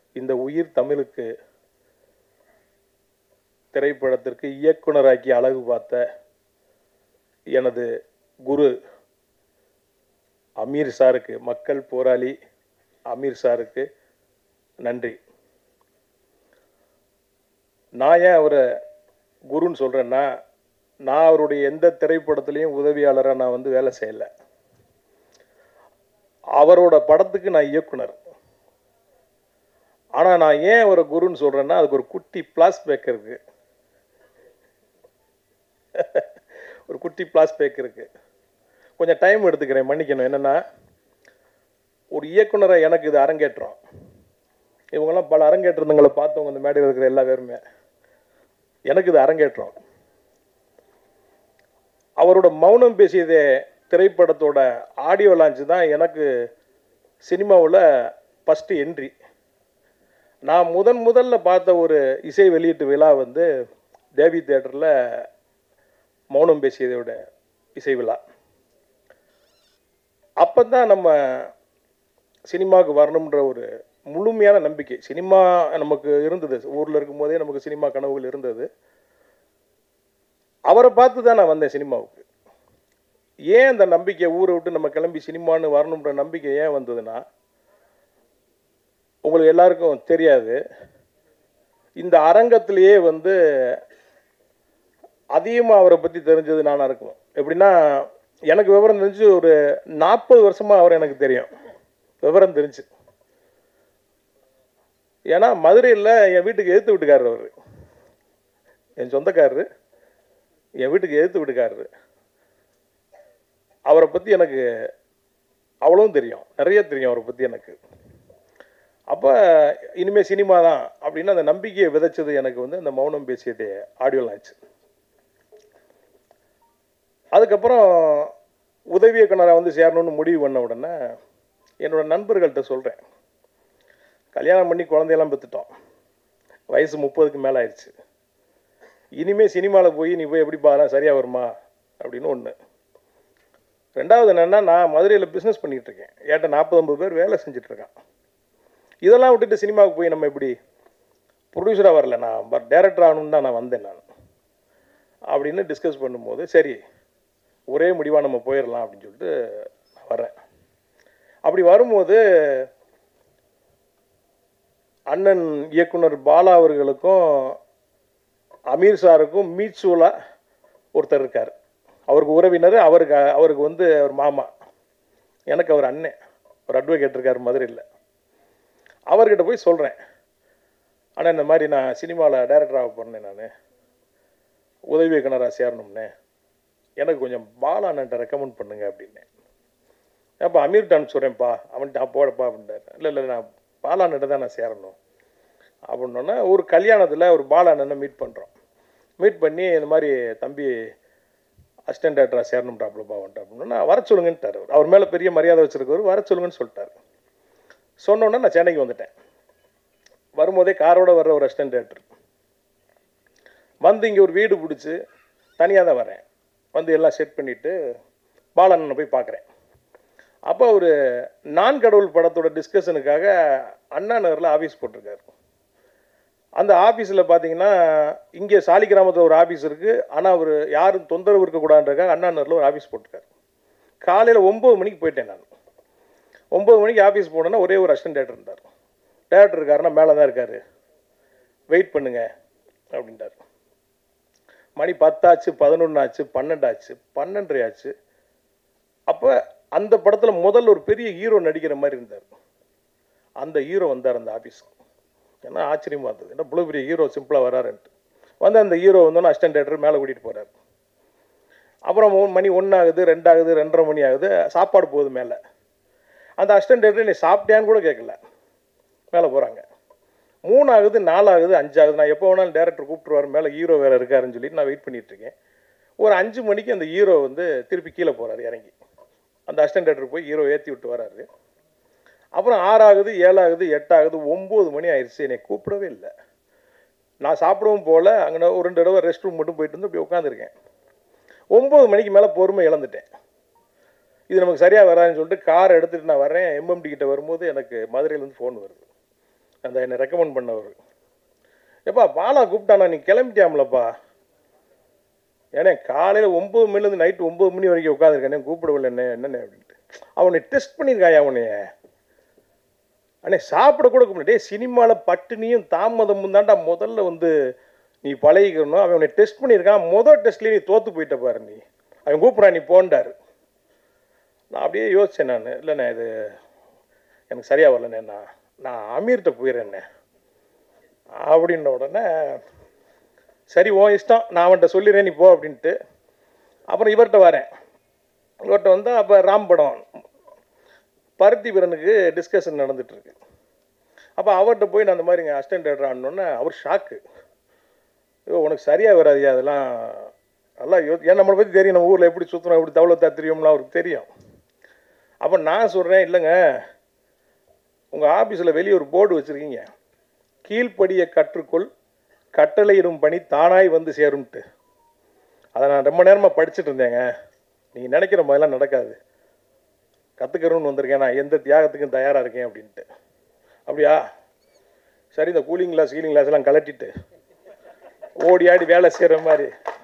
இந்த உயிர் தமிழுக்கு திரைப்படத்திற்கு இயக்குனராக்கி அழகு பார்த்த எனது குரு அமீர் சாருக்கு, மக்கள் போராளி அமீர் சாருக்கு நன்றி. நான் ஏன் அவரை குருன்னு சொல்கிறேன்னா, நான் அவருடைய எந்த திரைப்படத்துலேயும் உதவியாளராக நான் வந்து வேலை செய்யலை. அவரோட படத்துக்கு நான் இயக்குனர். ஆனால் நான் ஏன் அவரை குருன்னு சொல்கிறேன்னா, அதுக்கு ஒரு குட்டி ஃப்ளாஷ்பேக் இருக்குது. ஒரு குட்டி ஃப்ளாஷ்பேக் இருக்குது. கொஞ்சம் டைம் எடுத்துக்கிறேன், மன்னிக்கணும். என்னென்னா, ஒரு இயக்குனரை எனக்கு இது அரங்கேற்றம். இவங்கெல்லாம் பல அரங்கேற்றங்களை பார்த்தவங்க இந்த மேடையில் இருக்கிற எல்லா பேருமே. எனக்கு இது அரங்கேற்றம். அவரோட மௌனம் பேசியதே திரைப்படத்தோட ஆடியோ லான்ச் தான் எனக்கு சினிமாவில் ஃபஸ்ட்டு என்ட்ரி. நான் முதல்ல பார்த்த ஒரு இசை வெளியீட்டு விழா வந்து தேவி தியேட்டரில் மௌனம் பேசியதோட இசை விழா. அப்போ தான் நம்ம சினிமாவுக்கு வரணுன்ற ஒரு முழுமையான நம்பிக்கை சினிமா நமக்கு இருந்தது. ஊரில் இருக்கும்போதே நமக்கு சினிமா கனவுகள் இருந்தது. அவரை பார்த்து தான் நான் வந்தேன் சினிமாவுக்கு. ஏன் அந்த நம்பிக்கை, ஊரை விட்டு நம்ம கிளம்பி சினிமான்னு வரணுன்ற நம்பிக்கை ஏன் வந்ததுன்னா, உங்களுக்கு எல்லாருக்கும் தெரியாது, இந்த அரங்கத்திலேயே வந்து அதிகமாக அவரை பற்றி தெரிஞ்சது நானாக இருக்கும். எப்படின்னா, எனக்கு விவரம் தெரிஞ்சு ஒரு 40 வருஷமாக அவர் எனக்கு தெரியும், விவரம் தெரிஞ்சு. ஏன்னா மதுரையில் என் வீட்டுக்கு எதிர்த்து வீட்டுக்காரர் அவர், என் சொந்தக்காரரு, என் வீட்டுக்கு எதிர்த்து வீட்டுக்காரரு. அவரை பற்றி எனக்கு அவ்வளவும் தெரியும், நிறைய தெரியும் அவரை பற்றி எனக்கு. அப்போ இனிமேல் சினிமா தான் அப்படின்னு அந்த நம்பிக்கையை விதைச்சது எனக்கு வந்து அந்த மௌனம் பேசியதே ஆடியோ லான்ச். அதுக்கப்புறம் உதவி இயக்குனராக வந்து சேரணும்னு முடிவு பண்ண உடனே என்னோட நண்பர்கள்ட்ட சொல்கிறேன், கல்யாணம் பண்ணி குழந்தையெல்லாம் பெற்றுட்டோம், வயசு 30க்கு மேலே ஆயிடுச்சு, இனிமேல் சினிமாவில் போய் நீ போய் எப்படி பாரு சரியாக வருமா அப்படின்னு ஒன்று. ரெண்டாவது என்னென்னா, நான் மதுரையில் பிஸ்னஸ் பண்ணிகிட்ருக்கேன், ஏட்ட 40-50 பேர் வேலை செஞ்சிட்ருக்கான். இதெல்லாம் விட்டுட்டு சினிமாவுக்கு போய் நம்ம எப்படி ப்ரொடியூசராக வரல, நான் டைரக்டர் ஆகணுன்னு தான் நான் வந்தேன் நான் அப்படின்னு டிஸ்கஸ் பண்ணும்போது, சரி ஒரே முடிவாக நம்ம போயிடலாம் அப்படின்னு சொல்லிட்டு வரேன். அப்படி வரும்போது அண்ணன் இயக்குனர் பாலா அவர்களுக்கும் அமீர் சாருக்கும் மீட்சூலாக ஒருத்தர் இருக்கார், அவருக்கு உறவினர், அவருக்கு வந்து அவர் மாமா, எனக்கு அவர் அண்ணன், ஒரு அட்வொகேட் இருக்கார் மதுரையில். அவர்கிட்ட போய் சொல்கிறேன், ஆனால் இந்த மாதிரி நான் சினிமாவில் டைரக்டராக போனேன், நான் உதவி இயக்குனராக சேரணும்னே, எனக்கு கொஞ்சம் பாலா அண்ணன்ட்ட ரெக்கமெண்ட் பண்ணுங்க அப்படின்னு. அப்போ அமீர்கிட்ட அனுப்பிச்சுட்றேன்ப்பா, அவன்கிட்ட போடப்பா அப்படின்ட்டார். இல்லை நான் பாலா அண்ணன்ட்ட தான் நான் சேரணும் அப்படின்னோன்னா, ஒரு கல்யாணத்தில் ஒரு பாலா அண்ணனை மீட் பண்ணுறோம். மீட் பண்ணி இந்த மாதிரி தம்பி அசிஸ்டன்ட் டைரக்டராக சேரணும்ட்டாப்லப்பா வந்துட்டு அப்படின்னா, வர சொல்லுங்கன்ட்டார். அவர் மேலே பெரிய மரியாதை வச்சுருக்கவர், வர சொல்லுங்கன்னு சொல்லிட்டார். சொன்னோன்னே நான் சென்னைக்கு வந்துட்டேன். வரும்போதே காரோடு வர்ற ஒரு அசிஸ்டன்ட் டைரக்டர் வந்து இங்கே ஒரு வீடு பிடிச்சி தனியாக தான் வரேன். வந்து எல்லாம் செட் பண்ணிவிட்டு பாலண்ணனை போய் பார்க்குறேன். அப்போ ஒரு நான் கடவுள் படத்தோட டிஸ்கஷனுக்காக அண்ணா நகரில் ஆஃபீஸ் போட்டிருக்காரு. அந்த ஆஃபீஸில் பார்த்தீங்கன்னா, இங்கே சாலிகிராமத்தில் ஒரு ஆஃபீஸ் இருக்குது, ஆனால் அவர் யாரும் தொந்தரவு இருக்கக்கூடாதுன்றக்காக அண்ணா நகரில் ஒரு ஆஃபீஸ் போட்டிருக்காரு. காலையில் 9 மணிக்கு போயிட்டேன் நான். 9 மணிக்கு ஆஃபீஸ் போனோன்னா ஒரே ஒரு அசிஸ்டன்ட் டைரக்டர் இருந்தார். டைரக்டர் இருக்காருன்னா மேலே தான் இருக்கார், வெயிட் பண்ணுங்க அப்படின்ட்டார். மணி 10 ஆச்சு, 11 ஆச்சு, 12 ஆச்சு, 12:30 ஆச்சு. அப்போ அந்த படத்தில் முதல்ல ஒரு பெரிய ஹீரோ நடிக்கிற மாதிரி இருந்தார். அந்த ஹீரோ வந்தார் அந்த ஆஃபீஸுக்கு. ஏன்னா ஆச்சரியமாக இருந்தது, ஏன்னா இவ்வளோ பெரிய ஹீரோ சிம்பிளாக வராருன்ட்டு. வந்து அந்த ஹீரோ வந்தோன்னா அசிஸ்டன்ட் டைரக்டர் மேலே கூட்டிகிட்டு போகிறார். அப்புறம் மணி 1 ஆகுது, 2 ஆகுது, 2:30 மணி ஆகுது, சாப்பாடு போகுது மேலே. அந்த அசிஸ்டன்ட் டைரக்டர் நீ சாப்பிட்டியான்னு கூட கேட்கல, மேலே போகிறாங்க. 3 ஆகுது, 4 ஆகுது, 5 ஆகுது. நான் எப்போ வேணாலும் டேரக்டர் கூப்பிட்டுருவார், மேலே ஹீரோ வேறு இருக்காருன்னு சொல்லிட்டு நான் வெயிட் பண்ணிகிட்ருக்கேன். ஒரு 5 மணிக்கு அந்த ஹீரோ வந்து திருப்பி கீழே போகிறார் இறங்கி. அந்த அசிஸ்டன்ட் டைரக்டர் போய் ஹீரோ ஏற்றி விட்டு வராரு. அப்புறம் 6 ஆகுது, 7 ஆகுது, 8 ஆகுது, 9 மணி ஆயிடுச்சு. என்னை கூப்பிடவே இல்லை. நான் சாப்பிடவும் போகல, அங்கே ஒரு 2 தடவை ரெஸ்ட் ரூம் மட்டும் போயிட்டு வந்து அப்படி உட்காந்துருக்கேன். 9 மணிக்கு மேலே பொறுமை இழந்துட்டேன். இது நமக்கு சரியாக வராதுன்னு சொல்லிட்டு காரை எடுத்துகிட்டு நான் வரேன். எம்எம்டி கிட்ட வரும்போது எனக்கு மதுரையிலேருந்து ஃபோன் வருது. அந்த என்னை ரெக்கமெண்ட் பண்ணவர். எப்பா பாலா கூப்பிட்டானா, நீ கிளம்பிட்டியாமலப்பா? ஏன்னா காலையில் 9 மணிலேருந்து நைட்டு 9 மணி வரைக்கும் உட்காந்துருக்கேன், கூப்பிடவில்லை என்னண்ணே அப்படின்ட்டு. அவனை டெஸ்ட் பண்ணியிருக்காயா அவனைய? அண்ணே சாப்பிட கூட கூப்பிட்டு, சினிமாவில் பட்டினியும் தாமதமும் தான்டா முதல்ல வந்து நீ பழகிக்கணும். அவனை டெஸ்ட் பண்ணியிருக்கான், முதல் டெஸ்ட்லேயே நீ தோற்று போயிட்ட பாரு, நீ அவன் கூப்பிட்றான் நீ போண்டாரு. நான் அப்படியே யோசித்தேன், நான் இல்லைண்ணே இது எனக்கு சரியாக வரலண்ணே, நான் அமீர்கிட்ட போயிடுறேண்ணே அப்படின்ன உடனே சரி ஓ இஷ்டம், நான் அவன்கிட்ட சொல்லிடுறேன் நீ போ அப்படின்ட்டு. அப்புறம் இவர்கிட்ட வரேன். இவர்கிட்ட வந்தால் அப்போ ராம் படம் பருத்தி வீரனுக்கு டிஸ்கஷன் நடந்துகிட்ருக்கு. அப்போ அவர்கிட்ட போய் நான் அந்த மாதிரிங்க அசிஸ்டன்ட் டைரக்டர் ஆனோடனே அவர் ஷாக்கு. ஐயோ உனக்கு சரியாக வராதியா அதெல்லாம், நல்லா ஏன் நம்மளை பற்றி தெரியும், நம்ம ஊரில் எப்படி சுற்றுறோம் எப்படி தவளத்தா தெரியும்லாம் அவருக்கு தெரியும். அப்போ நான் சொல்கிறேன், இல்லைங்க உங்கள் ஆஃபீஸில் வெளியே ஒரு போர்டு வச்சுருக்கீங்க, கீழ்ப்படியை கற்றுக்கொள் கட்டளையிடும் பணி தானாய் வந்து சேரும்ட்டு. அதை நான் ரொம்ப நேரமாக படிச்சுட்டு இருந்தேங்க. நீங்கள் நினைக்கிற மாதிரிலாம் நடக்காது, கற்றுக்கிறோன்னு வந்திருக்கேன், நான் எந்த தியாகத்துக்கும் தயாராக இருக்கேன் அப்படின்ட்டு. அப்படியா சரி, இந்த கூலிங் கிளாஸ் ஹீலிங் கிளாஸ் எல்லாம் கலட்டிட்டு ஓடி ஆடி வேலை செய்கிற மாதிரி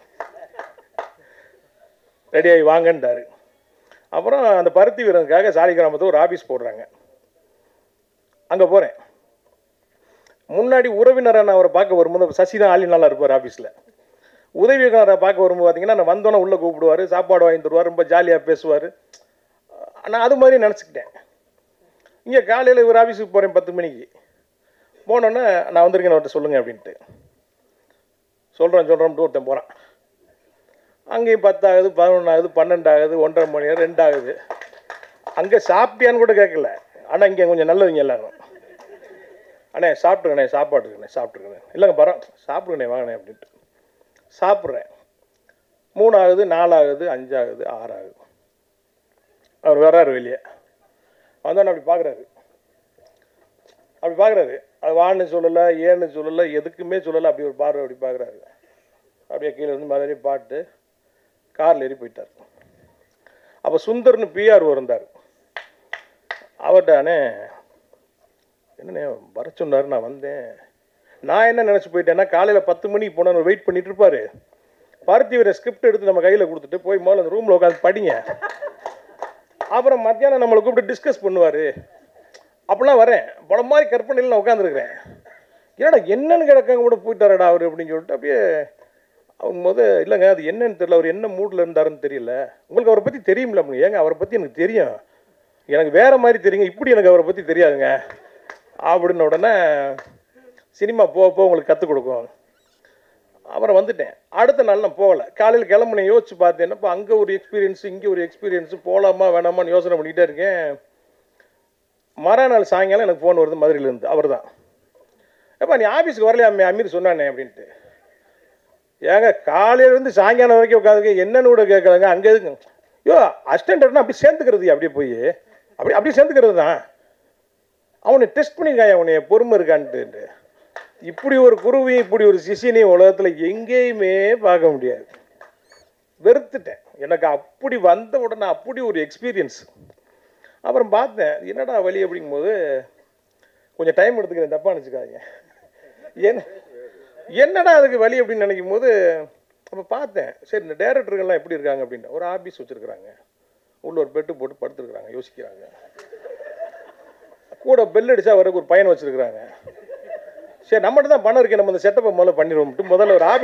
ரெடியாகி வாங்கன்றாரு. அப்புறம் அந்த பருத்தி வீரனுக்காக சாலி கிராமத்தில் ஒரு ஆஃபீஸ் போடுறாங்க. அங்கே போகிறேன். முன்னாடி உறவினரை நான் அவரை பார்க்க வரும்போது சசி தான் ஆளி நல்லா இருப்பார் ஆஃபீஸில். உதவியாளரை பார்க்க வரும்போது பார்த்தீங்கன்னா நான் வந்தோன்னே உள்ளே கூப்பிடுவார், சாப்பாடு வாங்கி தருவார், ரொம்ப ஜாலியாக பேசுவார். நான் அது மாதிரி நினச்சிக்கிட்டேன். இங்கே காலையில் ஒரு ஆஃபீஸுக்கு போகிறேன் 10 மணிக்கு. போனோன்னே நான் வந்திருக்கேன் அவர்கிட்ட சொல்லுங்கள் அப்படின்ட்டு சொல்கிறேன்ட்டு ஒருத்தன் போகிறான். அங்கேயும் 10 ஆகுது, 11 ஆகுது, 12 ஆகுது, 1:30 மணி 2 ஆகுது. அங்கே சாப்பிட்டியான்னு கூட கேட்கல. ஆனால் இங்கே கொஞ்சம் நல்லதுங்க எல்லாரும். அண்ணே சாப்பிட்டுருக்கண்ணே, சாப்பிட்டுருக்கண்ணே இல்லைங்க பரம் சாப்பிடுங்கண்ணே வாங்கண்ணே அப்படின்ட்டு சாப்பிட்றேன். 3 ஆகுது, 4 ஆகுது, 5 ஆகுது, 6 ஆகுது. அவர் வர்றாரு வெளியே. வந்தோன்னு அப்படி பார்க்குறாரு. அது வான்னு சொல்லலை, ஏன்னு சொல்லலை, எதுக்குமே சொல்லலை. அப்படி ஒரு பார்வை அப்படி பார்க்குறாரு. அப்படியே கீழே இருந்து மாதிரி பாட்டு காரில் ஏறி போயிட்டார். அப்போ சுந்தர்னு பிஆர் இருந்தார். அவர்கிட்டானே என்னண்ணே வர சொன்னார், நான் வந்தேன். நான் என்ன நினச்சி போயிட்டேன்னா காலையில் 10 மணிக்கு போனால் வெயிட் பண்ணிட்டு இருப்பார். பருத்தி வீர ஸ்கிரிப்ட் எடுத்து நம்ம கையில் கொடுத்துட்டு போய் முதல்ல அந்த ரூமில் உட்காந்து படிங்க, அப்புறம் மத்தியானம் நம்மளை கூப்பிட்டு டிஸ்கஸ் பண்ணுவார். அப்படிலாம் வரேன். படம் மாதிரி கற்பனையில் நான் உட்காந்துருக்கிறேன். ஏன்னா என்னன்னு கிடக்காங்க கூட போயிட்டாரடா அவர் அப்படின்னு சொல்லிட்டு அப்படியே அவங்க இல்லைங்க அது என்னன்னு தெரியல, அவர் என்ன மூடில் இருந்தாருன்னு தெரியல. உங்களுக்கு அவரை பற்றி தெரியுமில்ல அப்படின்னு. ஏங்க அவரை பற்றி எனக்கு தெரியும், எனக்கு வேறு மாதிரி தெரியுங்க, இப்படி எனக்கு அவரை பற்றி தெரியாதுங்க அப்படின்ன உடனே சினிமா போக உங்களுக்கு கற்றுக் கொடுக்கும். அப்புறம் வந்துட்டேன். அடுத்த நாள் நான் போகலை. காலையில் கிளம்புனேன். யோசிச்சு பார்த்தேன், இப்போ அங்கே ஒரு எக்ஸ்பீரியன்ஸு இங்கே ஒரு எக்ஸ்பீரியன்ஸு, போகலாமா வேணாமான்னு யோசனை பண்ணிக்கிட்டே இருக்கேன். மறுநாள் சாயங்காலம் எனக்கு ஃபோன் வருது மதுரையிலேருந்து. அவர் தான், எப்பா நீ ஆஃபீஸுக்கு வரலையா அமீர் சொன்னானே அப்படின்ட்டு. ஏங்க காலையிலேருந்து சாயங்காலம் வரைக்கும் உட்காந்துருக்கேன், என்னன்னு கூட கேட்கலாங்க. அங்கே எதுக்கு ஐயோ அசிஸ்டன்ட்னா அப்படி சேர்ந்துக்கிறது, அப்படியே போய் அப்படியே சேர்ந்துக்கிறது தான். அவனை டெஸ்ட் பண்ணியிருக்கான், அவனை பொறுமை இருக்கான்ட்டு. இப்படி ஒரு குருவையும் இப்படி ஒரு சிஷியனையும் உலகத்தில் எங்கேயுமே பார்க்க முடியாது. வெறுத்துட்டேன். எனக்கு அப்படி வந்த உடனே அப்படி ஒரு எக்ஸ்பீரியன்ஸ். அப்புறம் பார்த்தேன் என்னடா வழி அப்படிங்கும்போது கொஞ்சம் டைம் எடுத்துக்கிறேன், தப்பாக நினச்சிக்காதீங்க. என்னடா அதுக்கு வழி அப்படின்னு நினைக்கும் போது அப்போ பார்த்தேன், சரி இந்த டேரக்டர்கள்லாம் எப்படி இருக்காங்க அப்படின்னு. ஒரு ஆஃபீஸ் வச்சுருக்குறாங்க, உள்ள ஒரு பெட்டு போட்டு படுத்துருக்குறாங்க, யோசிக்கிறாங்க. கூட பெல் அடித்தா வரக்கு ஒரு பையனை வச்சுருக்குறாங்க. சரி நம்மகிட்ட தான் பணம் இருக்கு, நம்ம இந்த செட்டப்பை முதல்ல பண்ணிடுவோம். முதல்ல ஒரு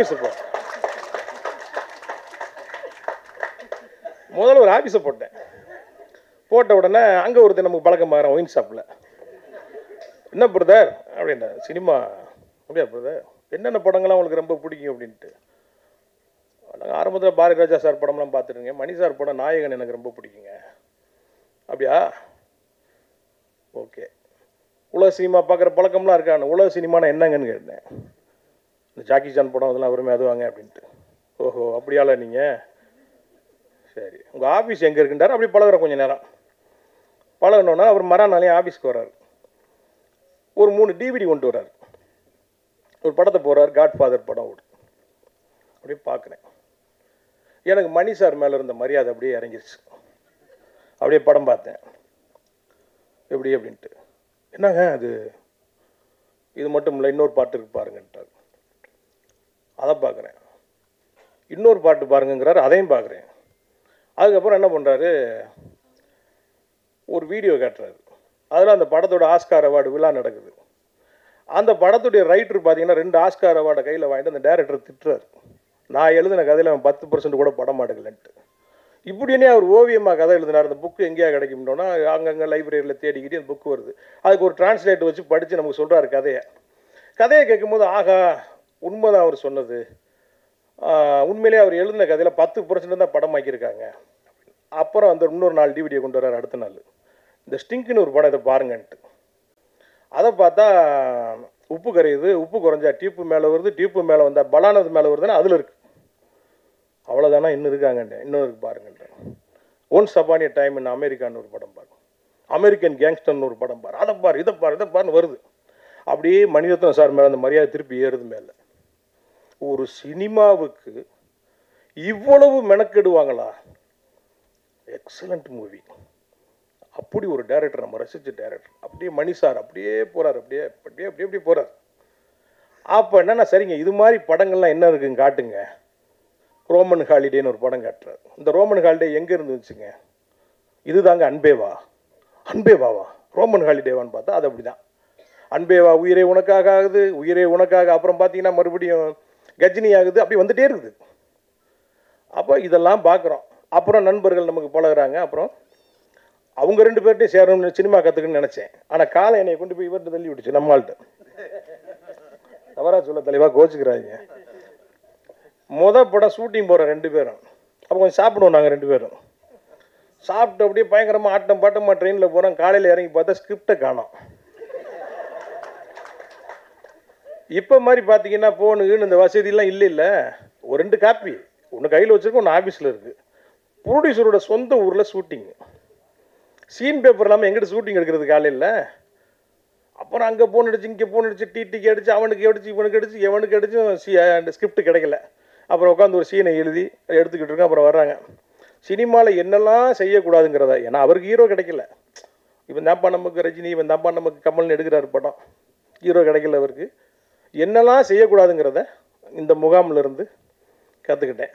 ஆஃபீஸை போட்டேன். போட்ட உடனே அங்கே ஒருத்தர் நமக்கு பழக்கமாகறேன் ஒயின் ஷாப்பில். என்ன பிரதர் அப்படின்னா, சினிமா அப்படியா பிரதர், என்னென்ன படங்கள்லாம் உங்களுக்கு ரொம்ப பிடிக்கும் அப்படின்ட்டு. நாங்கள் ஆரம்பத்தில் பாரதி ராஜா சார் படம்லாம் பார்த்துருங்க, மணி சார் படம் நாயகன் எனக்கு ரொம்ப பிடிக்குங்க. அப்படியா ஓகே. உலக சினிமா பார்க்குற பழக்கம்லாம் இருக்கான்னு. உலக சினிமானா என்னங்கன்னு கேட்டேன். இந்த ஜாக்கி சான் படம் அதெல்லாம் வருமே அதுவாங்க அப்படின்ட்டு. ஓஹோ அப்படியால நீங்கள், சரி உங்கள் ஆஃபீஸ் எங்கே இருக்குன்றார். அப்படி பழகுற கொஞ்சம் நேரம் பழகணுன்னா அவர் மறுநாளையும் ஆஃபீஸ்க்கு வர்றார். ஒரு 3 டிவிடி கொண்டு வர்றார். ஒரு படத்தை போகிறார், காட்ஃபாதர் படம் ஓடு. அப்படியே பார்க்குறேன். எனக்கு மணி சார் மேலே இருந்த மரியாதை அப்படியே இறங்கிருச்சு. அப்படியே படம் பார்த்தேன் எப்படி அப்படின்ட்டு. என்னங்க அது இது மட்டும் இல்லை, இன்னொரு பாட்டு இருக்கு பாருங்கன்ட்டார். அதை பார்க்குறேன். இன்னொரு பாட்டு பாருங்கிறாரு, அதையும் பார்க்குறேன். அதுக்கப்புறம் என்ன பண்ணுறாரு, ஒரு வீடியோ காட்டுறாரு. அதில் அந்த படத்தோட ஆஸ்கார் அவார்டு விழா நடக்குது. அந்த படத்துடைய ரைட்டர் பார்த்தீங்கன்னா 2 ஆஸ்கார் அவார்டை கையில் வாங்கிட்டு அந்த டேரக்டர் திட்டுறாரு, நான் எழுதின கதையில் அவன் 10% கூட படம் எடுக்கலன்ட்டு. இப்படின்னே அவர் ஓவியமாக கதை எழுதினார். அந்த புக்கு எங்கேயா கிடைக்கும்னோன்னா அங்கங்கே லைப்ரரியில் தேடிக்கிட்டு அந்த புக்கு வருது. அதுக்கு ஒரு டிரான்ஸ்லேட் வச்சு படித்து நமக்கு சொல்கிறாரு கதையை கேட்கும்போது, ஆகா உண்மைதான் அவர் சொன்னது, உண்மையிலேயே அவர் எழுதின கதையில் 10% தான் படமாக்கியிருக்காங்க. அப்புறம் அந்த இன்னொரு நாள் டிவிடியை கொண்டு வர்றாரு. அடுத்த நாள் இந்த ஸ்டிங்க்னு ஒரு படம், இதை பாருங்கன்ட்டு. அதை பார்த்தா உப்பு கரையுது, உப்பு குறைஞ்சா டியூப்பு மேலே வருது, டியூப்பு மேலே வந்தால் பலானது மேலே வருதுன்னா அதில் இருக்குது. அவ்வளோதானா, இன்னும் இருக்காங்கன்ற, இன்னும் இருக்கு பாருங்கன்ற. Once upon a time in அமெரிக்கான்னு ஒரு படம் பாரு, அமெரிக்கன் கேங்ஸ்டர்னு ஒரு படம் பாரு, அதை பாரு இதை பாருன்னு வருது. அப்படியே மணிரத்னம் சார் மேலே அந்த மரியாதை திருப்பி ஏறுது மேலே. ஒரு சினிமாவுக்கு இவ்வளவு மெனக்கெடுவாங்களா? Excellent movie. அப்படி ஒரு டைரக்டர், நம்ம ரசித்த டைரக்டர். அப்படியே மணி சார் அப்படியே போகிறார், அப்படியே அப்படியே அப்படியே அப்படியே போகிறார். அப்போ என்னென்னா, சரிங்க இது மாதிரி படங்கள்லாம் என்ன இருக்குங்க காட்டுங்க. ரோமன் ஹாலிடேன்னு ஒரு படம் காட்டுறாரு. இந்த ரோமன் ஹாலிடே எங்கே இருந்துச்சுங்க? இதுதாங்க அன்பேவா. அன்பேவாவா ரோமன் ஹாலிடேவான்னு பார்த்தா அது அப்படி தான். அன்பேவா உயிரே உனக்காக ஆகுது, உயிரே உனக்காக. அப்புறம் பார்த்தீங்கன்னா மறுபடியும் கஜினி ஆகுது, அப்படி வந்துட்டே இருக்குது. அப்போ இதெல்லாம் பார்க்குறோம். அப்புறம் நண்பர்கள் நமக்கு பழகுறாங்க. அப்புறம் அவங்க 2 பேர்ட்டையும் சேரணும்னு சினிமா கற்றுக்குன்னு நினச்சேன். ஆனால் காலை என்னை கொண்டு போய் இவர்கிட்ட தள்ளி விட்டுச்சு, நம்மள்கிட்ட. தவறாக சொல்ல தலைவா, கோச்சுக்கிறாங்க. படம் ஷூட்டிங் போகிற 2 பேரும். அப்போ கொஞ்சம் சாப்பிடுவோம் நாங்கள் 2 பேரும். சாப்பிட்டு அப்படியே பயங்கரமாக ஆட்டம் பாட்டமாக ட்ரெயினில் போகிறோம். காலையில் இறங்கி பார்த்தா ஸ்கிரிப்டை காணோம். இப்போ மாதிரி பார்த்தீங்கன்னா ஃபோனுக்குன்னு இந்த வசதியெல்லாம் இல்லை. ஒரு 2 காப்பி, ஒன்று கையில் வச்சுருக்கோம், ஒன்று ஆஃபீஸில் இருக்குது. ப்ரொடியூசரோட சொந்த ஊரில் ஷூட்டிங்கு. சீன் பேப்பர் இல்லாமல் எங்கிட்ட ஷூட்டிங் எடுக்கிறது காலையில். அப்புறம் அங்கே ஃபோன் அடிச்சு, இங்கே ஃபோன் அடிச்சு, டிடிக்கு அடிச்சு, அவனுக்கு அடிச்சு, இவனுக்கு அடிச்சு, எவனுக்கு அடிச்சும் ஸ்கிரிப்ட் கிடைக்கல. அப்புறம் உட்காந்து ஒரு சீனை எழுதி எடுத்துக்கிட்டு இருக்கோம். அப்புறம் வர்றாங்க, சினிமாவில் என்னெல்லாம் செய்யக்கூடாதுங்கிறத. ஏன்னா அவருக்கு ஹீரோ கிடைக்கல. இவன் தான்ப்பா நமக்கு ரஜினி, இவன் தான்ப்பா நமக்கு கமல்னு எடுக்கிறாரு படம். ஹீரோ கிடைக்கல அவருக்கு. என்னெல்லாம் செய்யக்கூடாதுங்கிறத இந்த முகாமில் இருந்து கற்றுக்கிட்டேன்.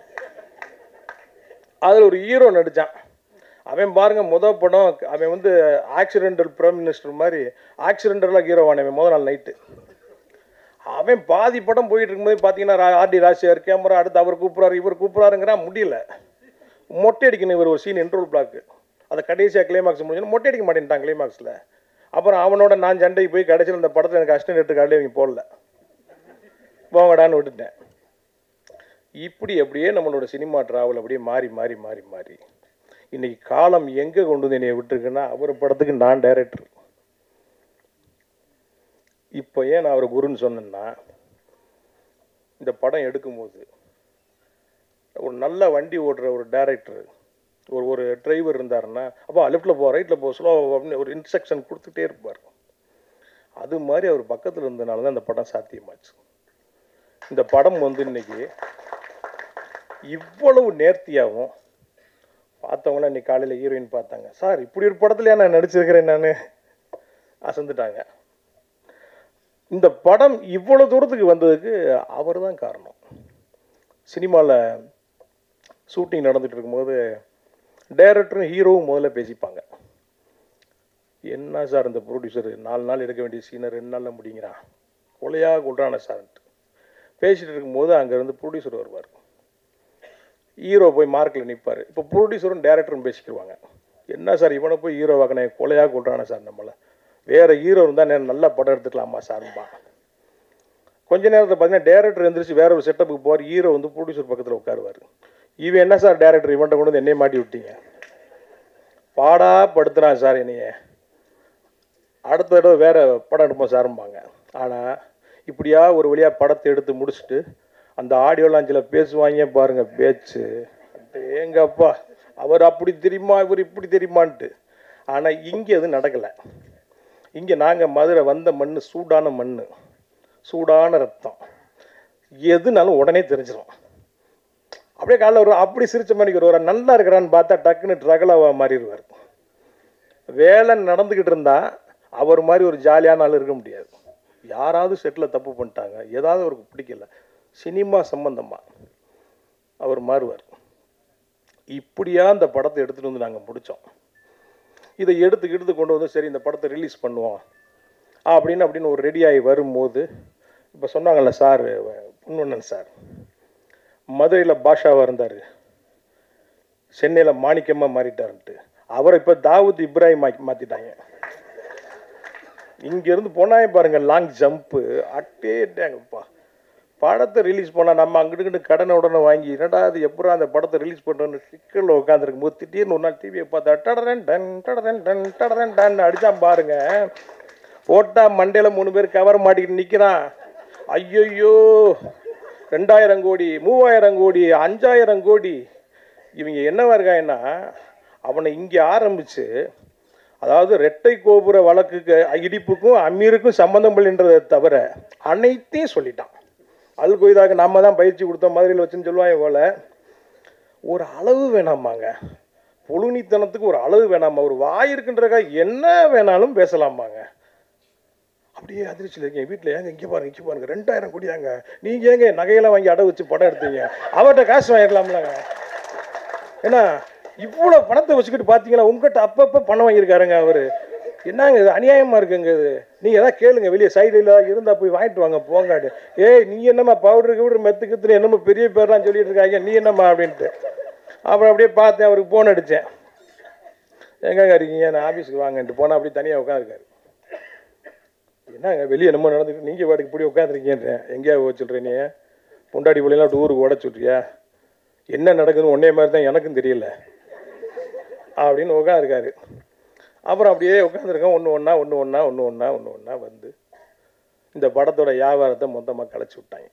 அதில் ஒரு ஹீரோ நடித்தான். அவன் பாருங்க, படம் அவன் ஆக்சிடென்டல் பிரைம் மினிஸ்டர் மாதிரி ஆக்சிடென்டலாக ஹீரோவான அவன் நாள் நைட்டு. அவன் பாதி படம் போயிட்டு இருக்கும்போது பார்த்தீங்கன்னா ஆர்டி ராஜசேகர் கேமரா, அடுத்து அவர் கூப்பிட்றாரு, இவர் கூப்பிட்றாருங்கிறான். முடியல, மொட்டை அடிக்கணும். இவர் ஒரு சீன் இன்ட்ரோல் பிளாக்கு, அதை கடைசியாக கிளைமாக்ஸ் முடிஞ்சோன்னா மொட்டை அடிக்க மாட்டேன்ட்டான் கிளைமாக்ஸில். அப்புறம் அவனோட நான் சண்டைக்கு போய் கடைசியில் இந்த படத்தில் எனக்கு அசிஸ்டன்ட் எடுத்து காலையில் அவங்க போடல, போங்கடான்னு விட்டுட்டேன். இப்படி அப்படியே நம்மளோட சினிமா ட்ராவல் அப்படியே மாறி மாறி மாறி மாறி இன்றைக்கி காலம் எங்கே கொண்டு வந்து என்னை விட்டுருக்குன்னா, அவர் படத்துக்கு நான் டைரக்டர். இப்போ ஏன் நான் அவர் குருன்னு சொன்னேன்னா, இந்த படம் எடுக்கும்போது ஒரு நல்ல வண்டி ஓட்டுற ஒரு டைரக்டர், ஒரு டிரைவர் இருந்தாருன்னா, அப்போ லெஃப்டில் போ, ரைட்டில் போ, ஸ்லோ அப்படின்னு ஒரு இன்ஸ்ட்ரக்ஷன் கொடுத்துட்டே இருப்பார். அது மாதிரி அவர் பக்கத்தில் இருந்ததுனால தான் இந்த படம் சாத்தியமாச்சு. இந்த படம் இன்னைக்கு இவ்வளவு நேர்த்தியாகவும், பார்த்தவங்களாம் இன்னைக்கு காலையில் ஹீரோயின் பார்த்தாங்க, சார் இப்படி ஒரு படத்துலையா நான் நடிச்சிருக்கிறேன் நான் அசந்துட்டாங்க. இந்த படம் இவ்வளோ தூரத்துக்கு வந்ததுக்கு அவர் தான் காரணம். சினிமாவில் ஷூட்டிங் நடந்துகிட்டு இருக்கும்போது டைரக்டரும் ஹீரோவும் முதல்ல பேசிப்பாங்க. என்ன சார் இந்த ப்ரொடியூசர் 4 நாள் எடுக்க வேண்டிய சீனை 2 நாளில் முடிங்கிறான், கொலையாக கொள்றான சார்ன்ட்டு பேசிகிட்டு இருக்கும்போது அங்கேருந்து ப்ரொடியூசர் வருவார். ஹீரோ போய் மார்க்கில் நிற்பார். இப்போ ப்ரொடியூசரும் டைரக்டரும் பேசிக்கிடுவாங்க, என்ன சார் இவனை போய் ஹீரோ வாக்கினே கொலையாக கொள்றான சார், நம்மளை வேறு ஹீரோ இருந்தால் நல்லா படம் எடுத்துக்கலாமா சார்பா. கொஞ்ச நேரத்தில் பார்த்தீங்கன்னா டைரக்டர் எழுந்திரிச்சு வேற ஒரு செட்டப்புக்கு போவார். ஹீரோ ப்ரொடியூசர் பக்கத்தில் உட்காருவார். இவன் என்ன சார் டைரக்டர் இவன்ட்ட கொண்டு வந்து என்னையே மாட்டி விட்டீங்க, பாடா படுத்துறான் சார் என்னைய, அடுத்த தடவை வேறு படம் எடுப்போம் சாரும்பாங்க. ஆனால் இப்படியா ஒரு வழியாக படத்தை எடுத்து முடிச்சுட்டு அந்த ஆடியோ லாஞ்சில் பேசுவாங்க பாருங்கள் பேச்சு, எங்கப்பா அவர் அப்படி தெரியுமா இவர் இப்படி தெரியுமான்ட்டு. ஆனால் இங்கே அது நடக்கலை. இங்கே நாங்கள் மதுரை வந்த மண் சூடான மண், சூடான ரத்தம், எதுனாலும் உடனே தெரிஞ்சிடும். அப்படியே காலைல வருவார், அப்படி சிரிச்ச மணிக்கு வருவார், நல்லா இருக்கிறான்னு பார்த்தா டக்குன்னு ட்ரகலாக மாறிடுவார். வேலை நடந்துக்கிட்டு இருந்தால் அவர் மாதிரி ஒரு ஜாலியான ஆள் இருக்க முடியாது. யாராவது செட்டில் தப்பு பண்ணிட்டாங்க, ஏதாவது அவருக்கு பிடிக்கல, சினிமா சம்பந்தமாக அவர் மாறுவார். இப்படியா அந்த படத்தை எடுத்துகிட்டு வந்து நாங்கள் முடித்தோம். இதை எடுத்து கொண்டு வந்து சரி இந்த படத்தை ரிலீஸ் பண்ணுவோம் அப்படின்னு ஒரு ரெடியாகி வரும்போது, இப்போ சொன்னாங்கல்ல சார், பொன்வண்ணன் சார் மதுரையில் பாஷாவாக இருந்தார், சென்னையில் மாணிக்கமாக மாறிட்டாருன்ட்டு, அவரை இப்போ தாவூத் இப்ராஹிம் மாற்றிட்டாங்க. இங்கேருந்து போனாயே பாருங்கள், லாங் ஜம்ப்பு அட்டேட்டாங்கப்பா. படத்தை ரிலீஸ் பண்ணால் நம்ம அங்கிட்டு கடனை உடனே வாங்கி என்னடா அது எப்போ அந்த படத்தை ரிலீஸ் பண்ணுறோன்னு சிக்கலில் உட்காந்துருக்கும் போது திடீர்னு ஒரு நாள் டிவியை பார்த்தா டடரன் டன் டடரன் டன் டடரன் டன் அடித்தான் பாருங்க. போட்டால் மண்டையில் 3 பேர் கவர் மாட்டிக்கிட்டு நிற்கிறான். ஐயோ 2000 கோடி 3000 கோடி 5000 கோடி. இவங்க என்னவா இருக்காங்கன்னா, அவனை இங்கே ஆரம்பித்து, அதாவது ரெட்டை கோபுர வழக்குக்கு இடிப்புக்கும் அமீருக்கும் சம்பந்தம் இல்லைன்றதை தவிர அனைத்தையும் சொல்லிட்டான். அது கொய்தாக நம்ம தான் பயிற்சி கொடுத்த மதுரையில் வச்சுன்னு சொல்லுவாங்க போல. ஒரு அளவு வேணாமாங்க, பொழுனித்தனத்துக்கு ஒரு அளவு வேணாமா? ஒரு வாய் இருக்குன்றக்கா என்ன வேணாலும் பேசலாமாங்க? அப்படியே அதிர்ச்சியில் இருக்கீங்க. வீட்டில் ஏங்க இங்கே பாருங்க 2000 கோடி தாங்க, நீங்கள் ஏங்க நகையெல்லாம் வாங்கி அடை வச்சு படம் எடுத்தீங்க, அவர்கிட்ட காசு வாங்கிடலாம்லங்க. ஏன்னா இவ்வளோ பணத்தை வச்சுக்கிட்டு பார்த்தீங்களா, உங்கள்கிட்ட அப்பப்போ பணம் வாங்கியிருக்காருங்க அவர். என்னங்க இது அநியாயமாக இருக்குங்க இது. நீங்கள் எதாவது கேளுங்க, வெளியே சைடில் இருந்தால் போய் வாங்கிட்டு வாங்க போங்காடு. ஏய் நீ என்னம்மா பவுடருக்கு மெத்துக்குத்துன்னு என்னமோ பெரிய பேர்லாம் சொல்லிட்டு இருக்காங்க, நீ என்னம்மா அப்படின்ட்டு. அப்புறம் அப்படியே பார்த்தேன், அவருக்கு ஃபோன் அடித்தேன். எங்கங்க இருக்கீங்க, நான் ஆஃபீஸுக்கு வாங்கன்ட்டு போனால் அப்படி தனியாக உட்காந்துருக்காரு. என்னங்க வெளியே என்னமோ நடந்துட்டு நீங்கள் வாட்டுக்கு இப்படி உட்காந்துருக்கீன்றேன். எங்கேயா வச்சுட்றேன், நீ பொண்டாடி பிள்ளைலாம் அப்படி ஊருக்கு உடச்சு விட்றியா, என்ன நடக்குதுன்னு ஒன்றே மாதிரி தான் எனக்கும் தெரியல அப்படின்னு உட்காந்துருக்காரு. அப்புறம் அப்படியே உட்காந்துருக்கேன். ஒன்று ஒன்றா வந்து இந்த படத்தோட வியாபாரத்தை மொத்தமாக கலைச்சி விட்டாங்க.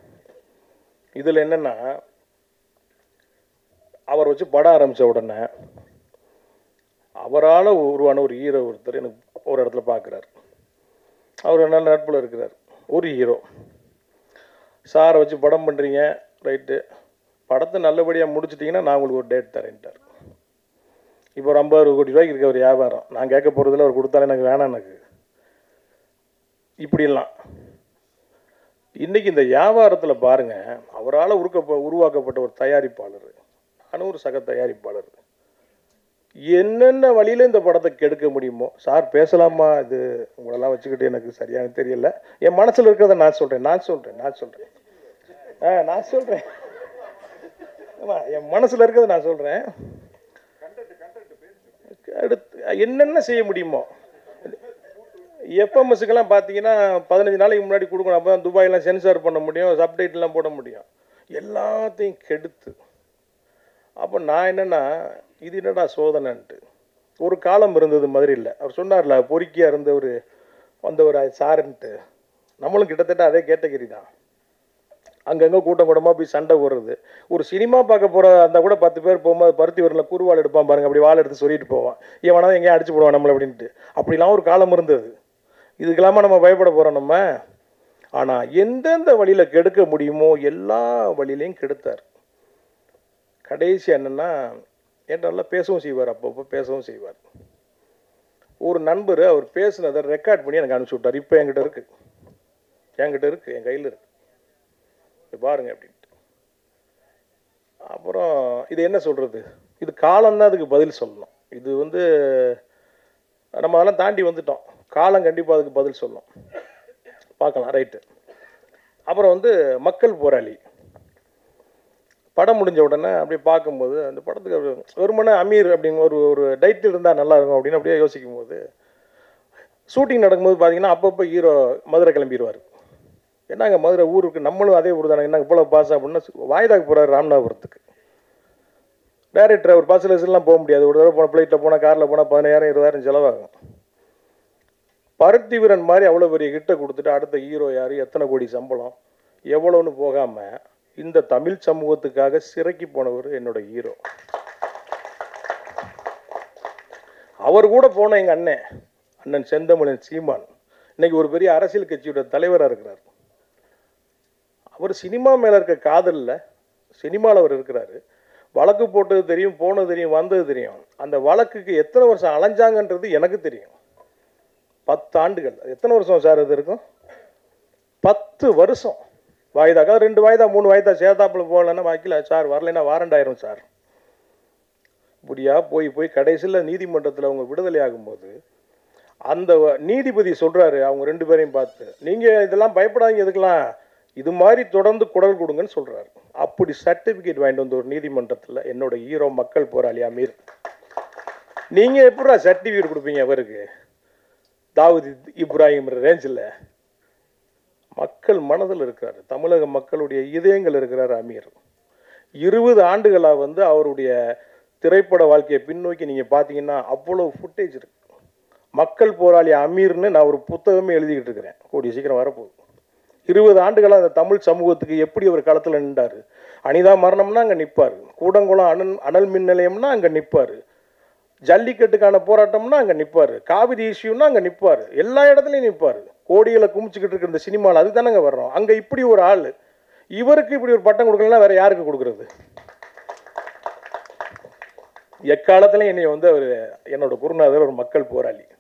இதில் என்னென்னா, அவர் வச்சு படம் ஆரம்பித்த உடனே அவரால் உருவான ஒரு ஹீரோ ஒருத்தர் எனக்கு ஒரு இடத்துல பார்க்குறாரு. அவர் நல்ல நட்பில் இருக்கிறார். ஒரு ஹீரோ சாரை வச்சு படம் பண்ணுறீங்க, ரைட்டு, படத்தை நல்லபடியாக முடிச்சிட்டிங்கன்னா நான் உங்களுக்கு ஒரு டேட் தரேன்ட்டார். இப்போ ஒரு 50 கோடி ரூபாய்க்கு இருக்க ஒரு வியாபாரம், நான் கேட்க போகிறதில்ல, அவர் கொடுத்தாலும் எனக்கு வேணாம். எனக்கு இப்படிலாம் இன்றைக்கி இந்த வியாபாரத்தில் பாருங்கள், அவரால் உருவாக்கப்பட்ட ஒரு தயாரிப்பாளர், நானும் ஒரு சக தயாரிப்பாளர், என்னென்ன வழியில் இந்த படத்தை கெடுக்க முடியுமோ. சார் பேசலாமா, இது உங்களெல்லாம் வச்சுக்கிட்டு எனக்கு சரியான தெரியல, என் மனசில் இருக்கிறத நான் சொல்கிறேன் என் மனசில் இருக்கிறத நான் சொல்கிறேன். அடுத்து என்னென்ன செய்ய முடியுமோ. எஃப்எம்எஸ்க்கெல்லாம் பார்த்தீங்கன்னா 15 நாளைக்கு முன்னாடி கொடுக்கணும், அப்போ தான் துபாயெலாம் சென்சார் பண்ண முடியும், சப்டைட்டிலாம் போட முடியும். எல்லாத்தையும் கெடுத்து அப்போ நான் என்னென்னா, இது என்னடா சோதனைன்ட்டு. ஒரு காலம் இருந்தது மதுரையில், அவர் சொன்னார்ல பொறுக்கியாக இருந்தவர் வந்தவர் சாருன்ட்டு, நம்மளும் கிட்டத்தட்ட அதே கேட்டகரி தான். அங்கங்கே கூட்டமாக போய் சண்டை போடுறது. ஒரு சினிமா பார்க்க போகிற அந்த கூட 10 பேர் போகும்போது பருத்தி வரல குறுவாள் எடுப்பான் பாருங்க, அப்படி வாள் எடுத்து சொல்லிட்டு போவான், எவனாவது எங்கேயும் அடிச்சு போடுவான் நம்மளை அப்படின்ட்டு. அப்படிலாம் ஒரு காலம் இருந்தது. இதுக்கெல்லாமா நம்ம பயப்பட போகிறோம் நம்ம? ஆனால் எந்தெந்த வழியில் கெடுக்க முடியுமோ எல்லா வழியிலையும் கெடுத்தார். கடைசி என்னென்னா, என்கிட்ட நல்லா பேசவும் செய்வார், அப்பப்போ பேசவும் செய்வார். ஒரு நண்பர் அவர் பேசுனதை ரெக்கார்ட் பண்ணி எனக்கு அனுப்பிச்சி விட்டார். இப்போ என்கிட்ட இருக்குது, என் கையில் இருக்குது, பாருங்க அப்படின்ட்டு. அப்புறம் இது என்ன சொல்கிறது, இது காலம்தான் அதுக்கு பதில் சொல்லணும். இது நம்ம அதெல்லாம் தாண்டி வந்துட்டோம், காலம் கண்டிப்பாக அதுக்கு பதில் சொல்லணும். பார்க்கலாம், ரைட்டு. அப்புறம் மக்கள் போராளி படம் முடிஞ்ச உடனே அப்படியே பார்க்கும்போது அந்த படத்துக்கு வெறுமனே அமீர் அப்படின்னு ஒரு டைட்டில் இருந்தால் நல்லா இருக்கும் அப்படின்னு அப்படியே யோசிக்கும் போது, ஷூட்டிங் நடக்கும்போது பார்த்தீங்கன்னா அப்பப்போ ஹீரோ மதுரை கிளம்பிடுவார். என்னங்க மதுரை ஊருக்கு, நம்மளும் அதே ஊர் தானே, என்னங்க போல பாஸ் அப்படின்னா வாய்தாக்கு போகிறார் ராமநாதபுரத்துக்கு. டைரக்டர் அவர் பஸ்ஸில் எல்லாம் போக முடியாது, ஒரு தடவை போன ஃப்ளைட்டில் போனால் காரில் போனால் 10,000 20,000 செலவாகும். பருத்தி வீரன் மாதிரி அவ்வளோ பெரிய கிட்ட கொடுத்துட்டு அடுத்த ஹீரோ யார், எத்தனை கோடி சம்பளம் எவ்வளோன்னு போகாமல் இந்த தமிழ் சமூகத்துக்காக சிறைக்கு போனவர் என்னோட ஹீரோ. அவர் கூட போன எங்கள் அண்ணன் செந்தமிழன் சீமான் இன்னைக்கு ஒரு பெரிய அரசியல் கட்சியோட தலைவராக இருக்கிறார். அவர் சினிமா மேலே இருக்க காதலில் சினிமாவில் அவர் இருக்கிறாரு. வழக்கு போட்டது தெரியும், போனது தெரியும், வந்தது தெரியும். அந்த வழக்குக்கு எத்தனை வருஷம் அலைஞ்சாங்கன்றது எனக்கு தெரியும். 10 ஆண்டுகள். எத்தனை வருஷம் சார் இது இருக்கும்? 10 வருஷம் வாய்தாக்கா 2 வாய்தா 3 வாய்தா சேர்த்தாப்புல போகலன்னா வாக்கில் சார் வரலைன்னா வாரண்டாயிரும் சார். இப்படியா போய் போய் கடைசியில் நீதிமன்றத்தில் அவங்க விடுதலை ஆகும்போது அந்த நீதிபதி சொல்கிறாரு அவங்க 2 பேரையும் பார்த்து, நீங்கள் இதெல்லாம் பயப்படாதீங்க, இதுக்கெல்லாம் இது மாதிரி தொடர்ந்து குரல் கொடுங்கன்னு சொல்கிறாரு. அப்படி சர்டிஃபிகேட் வாங்கிட்டு வந்து ஒரு நீதிமன்றத்தில் என்னோட ஹீரோ மக்கள் போராளி அமீர், நீங்கள் எப்படா சர்டிஃபிகேட் கொடுப்பீங்க அவருக்கு? தாவூத் இப்ராஹிம் ரேஞ்சில் மக்கள் மனதில் இருக்கிறார், தமிழக மக்களுடைய இதயங்கள் இருக்கிறார் அமீர். 20 ஆண்டுகளாக வந்து அவருடைய திரைப்பட வாழ்க்கையை பின்னோக்கி நீங்கள் பார்த்தீங்கன்னா அவ்வளோ ஃபுட்டேஜ் இருக்கு. மக்கள் போராளி அமீர்னு நான் ஒரு புத்தகமே எழுதிக்கிட்டு இருக்கிறேன், கூடிய சீக்கிரம் வரப்போகுது. 20 ஆண்டுகளாக அந்த தமிழ் சமூகத்துக்கு எப்படி ஒரு களத்தில் நின்றார். அனிதா மரணம்னா அங்கே நிற்பார், கூடங்குளம் அனல் மின் நிலையம்னா அங்கே நிற்பார், ஜல்லிக்கட்டுக்கான போராட்டம்னா அங்கே நிற்பார், காவிரி இஷ்யூன்னா அங்கே நிற்பார், எல்லா இடத்துலையும் நிற்பார். கோடிகளை குமிச்சுக்கிட்டு இருக்கிற இந்த சினிமாவில் அது தானேங்க வர்றோம். அங்கே இப்படி ஒரு ஆள், இவருக்கு இப்படி ஒரு பட்டம் கொடுக்கலன்னா வேற யாருக்கு கொடுக்குறது? எக்காலத்துலையும் என்னை வந்து அவர் என்னோட குருநாதர் ஒரு மக்கள் போராளி.